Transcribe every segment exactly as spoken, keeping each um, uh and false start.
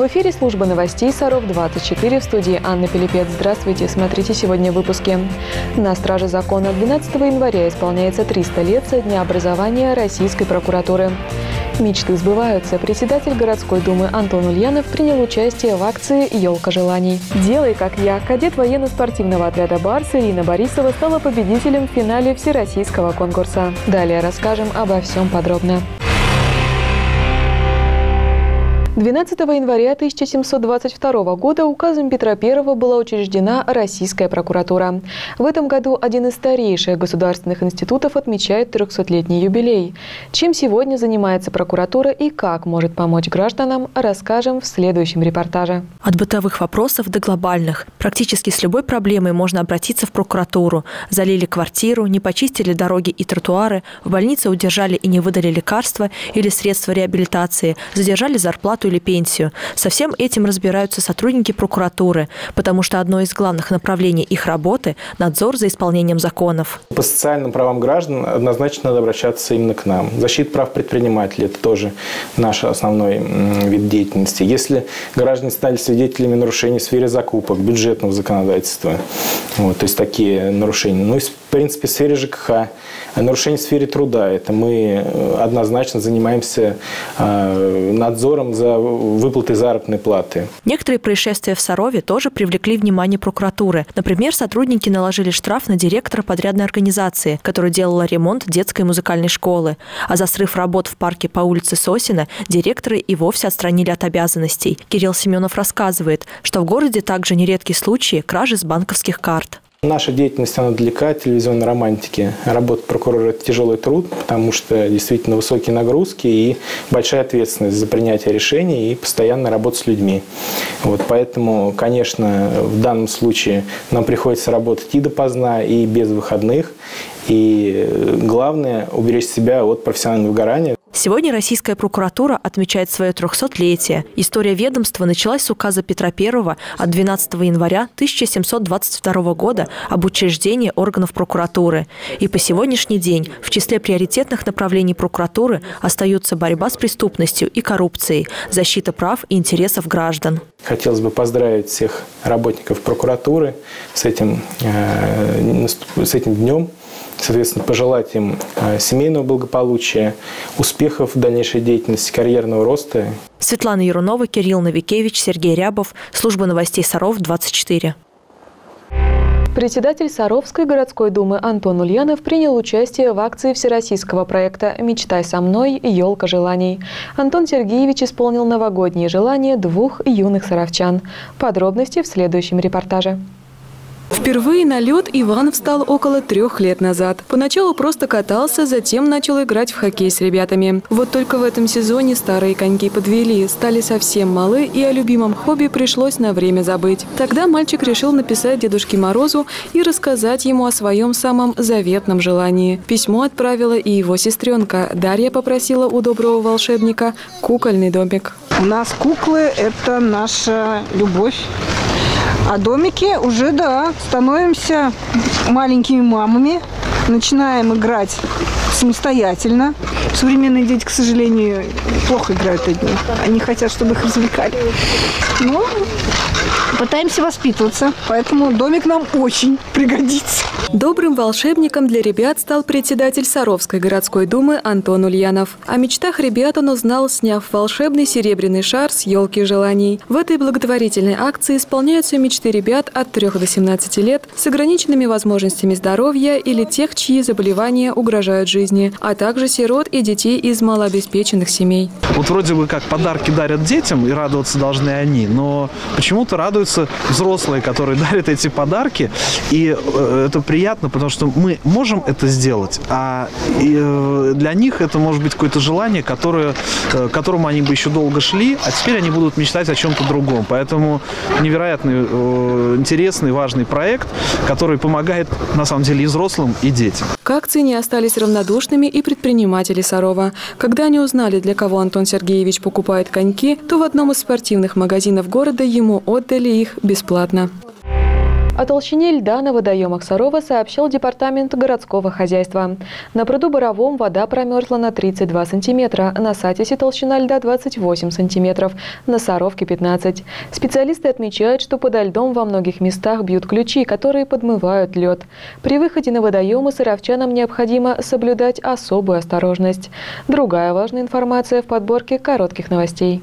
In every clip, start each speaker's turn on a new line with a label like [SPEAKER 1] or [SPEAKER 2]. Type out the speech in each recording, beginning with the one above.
[SPEAKER 1] В эфире служба новостей Саров двадцать четыре, в студии Анна Пилипец. Здравствуйте, смотрите сегодня в выпуске. На страже закона двенадцатого января исполняется триста лет со дня образования Российской прокуратуры. Мечты сбываются. Председатель городской думы Антон Ульянов принял участие в акции «Елка желаний». «Делай, как я». Кадет военно-спортивного отряда «Барс» Ирина Борисова стала победителем в финале всероссийского конкурса. Далее расскажем обо всем подробно. двенадцатого января тысяча семьсот двадцать второго года указом Петра Первого была учреждена Российская прокуратура. В этом году один из старейших государственных институтов отмечает трехсотлетний юбилей. Чем сегодня занимается прокуратура и как может помочь гражданам, расскажем в следующем репортаже.
[SPEAKER 2] От бытовых вопросов до глобальных. Практически с любой проблемой можно обратиться в прокуратуру. Залили квартиру, не почистили дороги и тротуары, в больнице удержали и не выдали лекарства или средства реабилитации, задержали зарплату или пенсию. Со всем этим разбираются сотрудники прокуратуры, потому что одно из главных направлений их работы – надзор за исполнением законов.
[SPEAKER 3] По социальным правам граждан однозначно надо обращаться именно к нам. Защита прав предпринимателей – это тоже наш основной вид деятельности. Если граждане стали свидетелями нарушений в сфере закупок, бюджетного законодательства, вот, то есть такие нарушения. Ну и в принципе в сфере ЖКХ, нарушения в сфере труда – это мы однозначно занимаемся надзором за выплатой заработной платы.
[SPEAKER 2] Некоторые происшествия в Сарове тоже привлекли внимание прокуратуры. Например, сотрудники наложили штраф на директора подрядной организации, которая делала ремонт детской музыкальной школы. А за срыв работ в парке по улице Сосина директора и вовсе отстранили от обязанностей. Кирилл Семенов рассказывает, что в городе также нередки случаи кражи с банковских карт.
[SPEAKER 3] Наша деятельность, она далека от телевизионной романтики. Работа прокурора – это тяжелый труд, потому что действительно высокие нагрузки и большая ответственность за принятие решений и постоянная работа с людьми. Вот, поэтому, конечно, в данном случае нам приходится работать и допоздна, и без выходных. И главное – уберечь себя от профессионального выгорания.
[SPEAKER 2] Сегодня Российская прокуратура отмечает свое трехсотлетие. История ведомства началась с указа Петра Первого от двенадцатого января тысяча семьсот двадцать второго года об учреждении органов прокуратуры. И по сегодняшний день в числе приоритетных направлений прокуратуры остаются борьба с преступностью и коррупцией, защита прав и интересов граждан.
[SPEAKER 3] Хотелось бы поздравить всех работников прокуратуры с этим, с этим днем. Соответственно, пожелать им семейного благополучия, успехов в дальнейшей деятельности, карьерного роста.
[SPEAKER 2] Светлана Ярунова, Кирилл Новикевич, Сергей Рябов. Служба новостей Саров двадцать четыре.
[SPEAKER 1] Председатель Саровской городской думы Антон Ульянов принял участие в акции всероссийского проекта «Мечтай со мной. Елка желаний». Антон Сергеевич исполнил новогодние желания двух юных саровчан. Подробности в следующем репортаже.
[SPEAKER 4] Впервые на лед Иван встал около трех лет назад. Поначалу просто катался, затем начал играть в хоккей с ребятами. Вот только в этом сезоне старые коньки подвели, стали совсем малы, и о любимом хобби пришлось на время забыть. Тогда мальчик решил написать Дедушке Морозу и рассказать ему о своем самом заветном желании. Письмо отправила и его сестренка. Дарья попросила у доброго волшебника кукольный домик.
[SPEAKER 5] У нас куклы – это наша любовь. А домики уже, да, становимся маленькими мамами, начинаем играть самостоятельно. Современные дети, к сожалению, плохо играют одни. Они хотят, чтобы их развлекали. Но пытаемся воспитываться, поэтому домик нам очень пригодится.
[SPEAKER 4] Добрым волшебником для ребят стал председатель Саровской городской думы Антон Ульянов. О мечтах ребят он узнал, сняв волшебный серебряный шар с елки желаний. В этой благотворительной акции исполняются мечты ребят от трёх до семнадцати лет с ограниченными возможностями здоровья или тех, чьи заболевания угрожают жизни, а также сирот и детей из малообеспеченных семей.
[SPEAKER 6] Вот вроде бы как подарки дарят детям, и радоваться должны они, но почему-то радуются взрослые, которые дарят эти подарки, и это приятно, потому что мы можем это сделать, а для них это может быть какое-то желание, которое, к которому они бы еще долго шли, а теперь они будут мечтать о чем-то другом. Поэтому невероятный, интересный, важный проект, который помогает на самом деле и взрослым, и детям.
[SPEAKER 4] К акции не остались равнодушными и предприниматели Сарова. Когда они узнали, для кого Антон Сергеевич покупает коньки, то в одном из спортивных магазинов города ему отдали их бесплатно.
[SPEAKER 1] О толщине льда на водоемах Сарова сообщил департамент городского хозяйства. На пруду Боровом вода промерзла на тридцать два сантиметра, на Сатисе толщина льда двадцать восемь сантиметров, на Саровке пятнадцать. Специалисты отмечают, что подо льдом во многих местах бьют ключи, которые подмывают лед. При выходе на водоемы саровчанам необходимо соблюдать особую осторожность. Другая важная информация в подборке коротких новостей.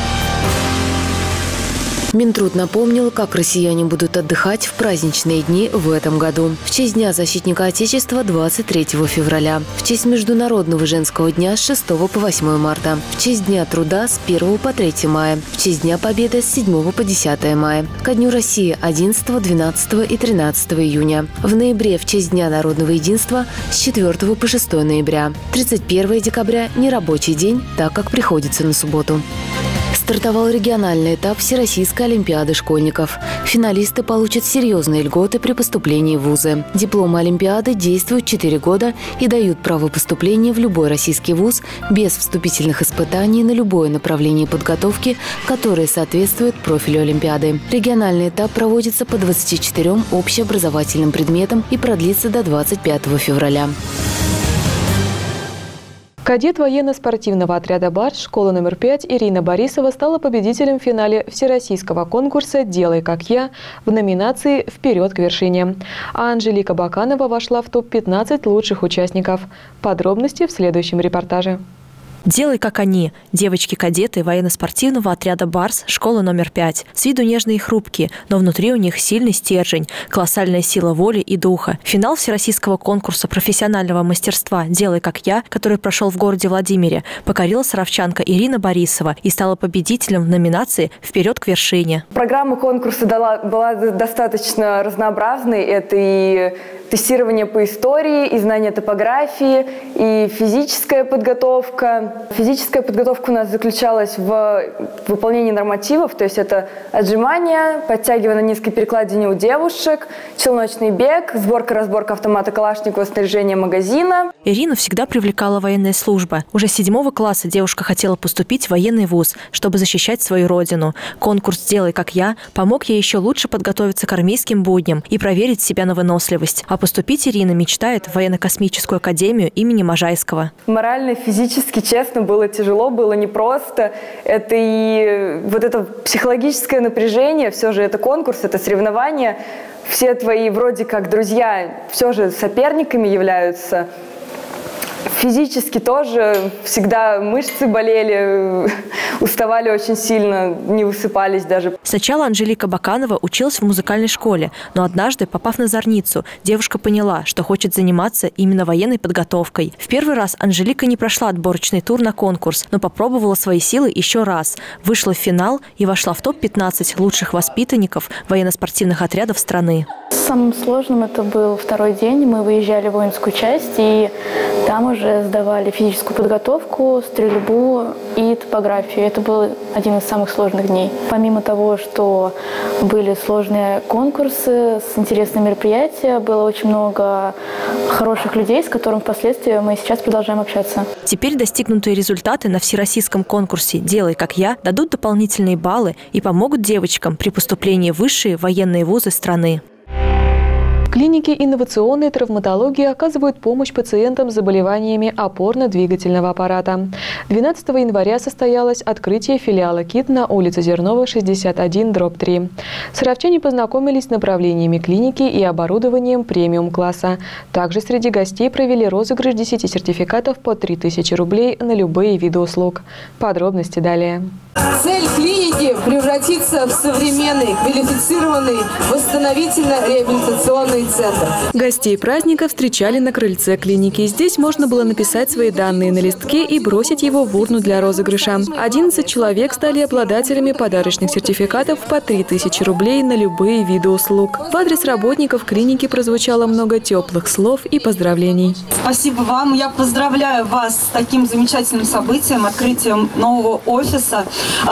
[SPEAKER 7] Минтруд напомнил, как россияне будут отдыхать в праздничные дни в этом году. В честь Дня защитника Отечества двадцать третьего февраля, в честь Международного женского дня с шестого по восьмое марта, в честь Дня труда с первого по третье мая, в честь Дня Победы с седьмого по десятое мая, ко Дню России одиннадцатого, двенадцатого и тринадцатого июня. В ноябре в честь Дня народного единства с четвёртого по шестое ноября. тридцать первого декабря – нерабочий день, так как приходится на субботу. Стартовал региональный этап Всероссийской олимпиады школьников. Финалисты получат серьезные льготы при поступлении в вузы. Дипломы олимпиады действуют четыре года и дают право поступления в любой российский вуз без вступительных испытаний на любое направление подготовки, которое соответствует профилю олимпиады. Региональный этап проводится по двадцати четырем общеобразовательным предметам и продлится до двадцать пятого февраля.
[SPEAKER 1] Кадет военно-спортивного отряда «Барс» школы номер пять Ирина Борисова стала победителем в финале всероссийского конкурса «Делай как я» в номинации «Вперед к вершине». А Анжелика Баканова вошла в топ пятнадцать лучших участников. Подробности в следующем репортаже.
[SPEAKER 2] «Делай, как они» – девочки-кадеты военно-спортивного отряда «Барс» школы номер пять. С виду нежные и хрупкие, но внутри у них сильный стержень, колоссальная сила воли и духа. Финал всероссийского конкурса профессионального мастерства «Делай, как я», который прошел в городе Владимире, покорила саровчанка Ирина Борисова и стала победителем в номинации «Вперед к вершине».
[SPEAKER 8] Программа конкурса была достаточно разнообразной. Это и тестирование по истории, и знание топографии, и физическая подготовка. Физическая подготовка у нас заключалась в выполнении нормативов, то есть это отжимания, подтягивание на низкой перекладине у девушек, челночный бег, сборка-разборка автомата Калашникова, снаряжение магазина.
[SPEAKER 2] Ирину всегда привлекала военная служба. Уже с седьмого класса девушка хотела поступить в военный вуз, чтобы защищать свою родину. Конкурс «Делай, как я» помог ей еще лучше подготовиться к армейским будням и проверить себя на выносливость. А поступить Ирина мечтает в военно-космическую академию имени Можайского.
[SPEAKER 8] Морально, физически, честно, было тяжело, было непросто. Это и вот это психологическое напряжение, все же это конкурс, это соревнования. Все твои вроде как друзья все же соперниками являются. Физически тоже всегда мышцы болели, уставали очень сильно, не высыпались даже.
[SPEAKER 2] Сначала Анжелика Баканова училась в музыкальной школе, но однажды, попав на зорницу, девушка поняла, что хочет заниматься именно военной подготовкой. В первый раз Анжелика не прошла отборочный тур на конкурс, но попробовала свои силы еще раз. Вышла в финал и вошла в топ пятнадцать лучших воспитанников военно-спортивных отрядов страны.
[SPEAKER 9] Самым сложным это был второй день. Мы выезжали в воинскую часть, и там уже сдавали физическую подготовку, стрельбу и топографию. Это был один из самых сложных дней. Помимо того, что были сложные конкурсы с интересными мероприятиями, было очень много хороших людей, с которыми впоследствии мы сейчас продолжаем общаться.
[SPEAKER 2] Теперь достигнутые результаты на всероссийском конкурсе «Делай, как я» дадут дополнительные баллы и помогут девочкам при поступлении в высшие военные вузы страны.
[SPEAKER 1] Клиники инновационной травматологии оказывают помощь пациентам с заболеваниями опорно-двигательного аппарата. двенадцатого января состоялось открытие филиала КИТ на улице Зернова, шестьдесят один, дробь три. Саровчане познакомились с направлениями клиники и оборудованием премиум-класса. Также среди гостей провели розыгрыш десяти сертификатов по три тысячи рублей на любые виды услуг. Подробности далее.
[SPEAKER 10] Цель клиники – превратиться в современный, квалифицированный, восстановительно-реабилитационный центр.
[SPEAKER 4] Гостей праздника встречали на крыльце клиники. Здесь можно было написать свои данные на листке и бросить его в урну для розыгрыша. одиннадцать человек стали обладателями подарочных сертификатов по три тысячи рублей на любые виды услуг. В адрес работников клиники прозвучало много теплых слов и поздравлений.
[SPEAKER 11] Спасибо вам. Я поздравляю вас с таким замечательным событием, открытием нового офиса.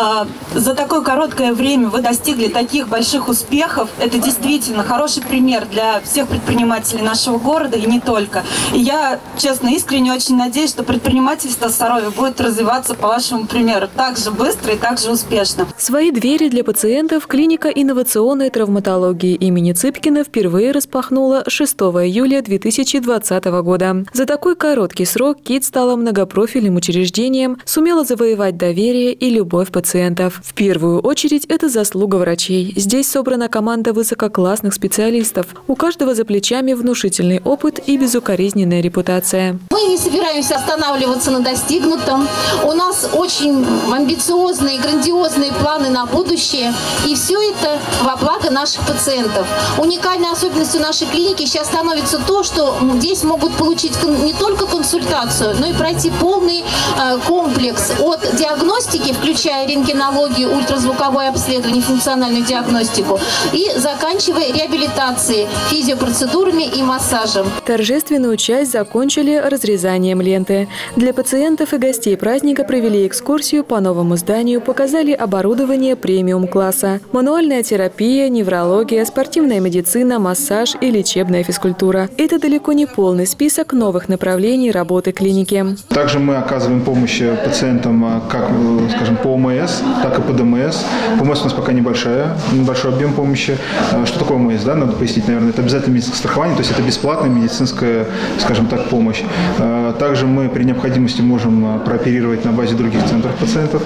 [SPEAKER 11] За такое короткое время вы достигли таких больших успехов. Это действительно хороший пример для для всех предпринимателей нашего города и не только. И я, честно, искренне очень надеюсь, что предпринимательство в Сарове будет развиваться по вашему примеру так же быстро и так же успешно.
[SPEAKER 4] Свои двери для пациентов клиника инновационной травматологии имени Цыпкина впервые распахнула шестого июля две тысячи двадцатого года. За такой короткий срок КИТ стала многопрофильным учреждением, сумела завоевать доверие и любовь пациентов. В первую очередь это заслуга врачей. Здесь собрана команда высококлассных специалистов. У каждого за плечами внушительный опыт и безукоризненная репутация.
[SPEAKER 12] Мы не собираемся останавливаться на достигнутом. У нас очень амбициозные, грандиозные планы на будущее. И все это во благо наших пациентов. Уникальной особенностью нашей клиники сейчас становится то, что здесь могут получить не только консультацию, но и пройти полный э, комплекс от диагностики, включая рентгенологию, ультразвуковое обследование, функциональную диагностику, и заканчивая реабилитацией, физиопроцедурами и массажем.
[SPEAKER 4] Торжественную часть закончили разрезанием ленты. Для пациентов и гостей праздника провели экскурсию по новому зданию, показали оборудование премиум-класса. Мануальная терапия, неврология, спортивная медицина, массаж и лечебная физкультура. Это далеко не полный список новых направлений работы клиники.
[SPEAKER 13] Также мы оказываем помощь пациентам как, скажем, по ОМС, так и по ДМС. ОМС у нас пока небольшая, небольшой объем помощи. Что такое ОМС, да, надо пояснить, наверное. Это обязательно медицинское страхование, то есть это бесплатная медицинская, скажем так, помощь. Также мы при необходимости можем прооперировать на базе других центров пациентов.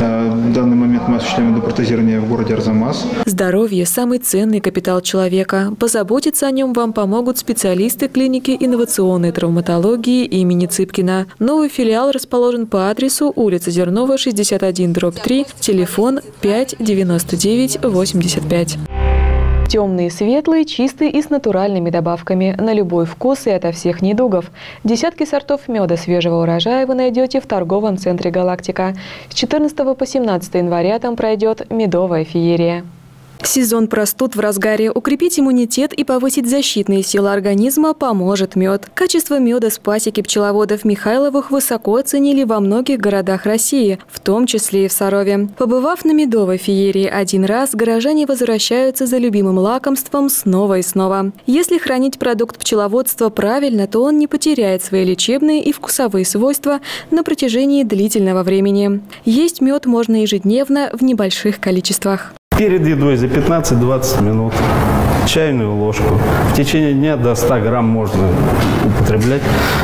[SPEAKER 13] В данный момент мы осуществляем эндопротезирование в городе Арзамас.
[SPEAKER 4] Здоровье – самый ценный капитал человека. Позаботиться о нем вам помогут специалисты клиники инновационной травматологии имени Цыпкина. Новый филиал расположен по адресу улица Зернова, шестьдесят один, дробь три, телефон пять девяносто девять восемьдесят пять.
[SPEAKER 1] Темные, светлые, чистые и с натуральными добавками. На любой вкус и ото всех недугов. Десятки сортов меда свежего урожая вы найдете в торговом центре «Галактика». С четырнадцатого по семнадцатое января там пройдет медовая феерия.
[SPEAKER 4] Сезон простуд в разгаре. Укрепить иммунитет и повысить защитные силы организма поможет мед. Качество меда с пасеки пчеловодов Михайловых высоко оценили во многих городах России, в том числе и в Сарове. Побывав на медовой феерии один раз, горожане возвращаются за любимым лакомством снова и снова. Если хранить продукт пчеловодства правильно, то он не потеряет свои лечебные и вкусовые свойства на протяжении длительного времени. Есть мед можно ежедневно в небольших количествах.
[SPEAKER 14] Перед едой за пятнадцать-двадцать минут чайную ложку. В течение дня до ста грамм можно употреблять.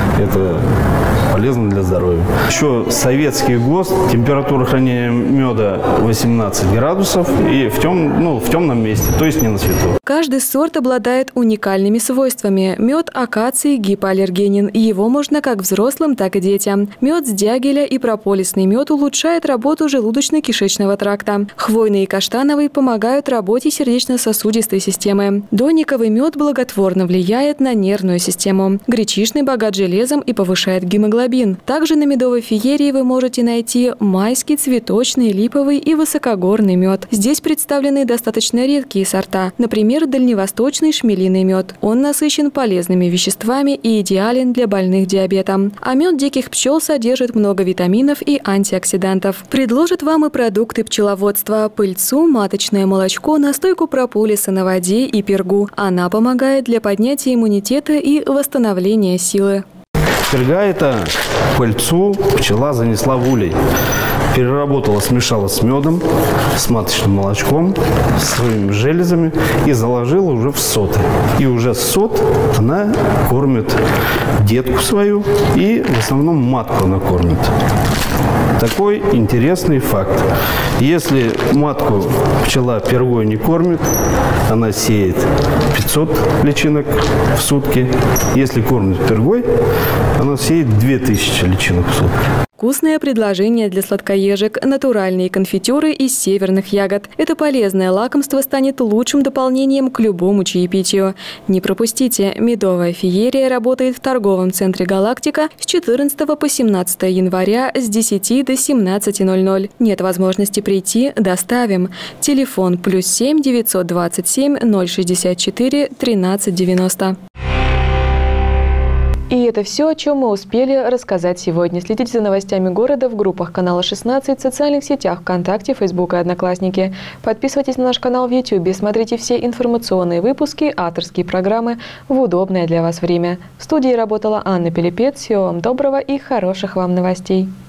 [SPEAKER 14] Это полезно для здоровья. Еще советский ГОСТ, температура хранения меда восемнадцать градусов и в, тем, ну, в темном месте, то есть не на свету.
[SPEAKER 4] Каждый сорт обладает уникальными свойствами. Мед акации гипоаллергенен. Его можно как взрослым, так и детям. Мед с дягеля и прополисный мед улучшает работу желудочно-кишечного тракта. Хвойный и каштановый помогают работе сердечно-сосудистой системы. Дониковый мед благотворно влияет на нервную систему. Гречишный богат железом и повышает гемоглобин. Также на медовой феерии вы можете найти майский, цветочный, липовый и высокогорный мед. Здесь представлены достаточно редкие сорта, например, дальневосточный шмелиный мед. Он насыщен полезными веществами и идеален для больных диабетом. А мед диких пчел содержит много витаминов и антиоксидантов. Предложат вам и продукты пчеловодства: пыльцу, маточное молочко, настойку прополиса на воде и пергу. Она помогает для поднятия иммунитета и восстановления силы.
[SPEAKER 14] Перга – это пыльцу пчела занесла в улей. Переработала, смешала с медом, с маточным молочком, с своими железами и заложила уже в соты. И уже сот она кормит детку свою и в основном матку она кормит. Такой интересный факт. Если матку пчела пергой не кормит, она сеет пятьсот личинок в сутки. Если кормит пергой, она сеет две тысячи личинок в сутки.
[SPEAKER 4] Вкусное предложение для сладкоежек – натуральные конфитюры из северных ягод. Это полезное лакомство станет лучшим дополнением к любому чаепитию. Не пропустите, медовая феерия работает в торговом центре «Галактика» с четырнадцатого по семнадцатое января с десяти до семнадцати ноль-ноль. Нет возможности прийти – доставим. Телефон плюс семь девятьсот двадцать семь ноль шестьдесят четыре тринадцать девяносто.
[SPEAKER 1] И это все, о чем мы успели рассказать сегодня. Следите за новостями города в группах канала шестнадцать, в социальных сетях ВКонтакте, Фейсбук и Одноклассники. Подписывайтесь на наш канал в Ютубе, смотрите все информационные выпуски, авторские программы в удобное для вас время. В студии работала Анна Пилипец. Всего вам доброго и хороших вам новостей.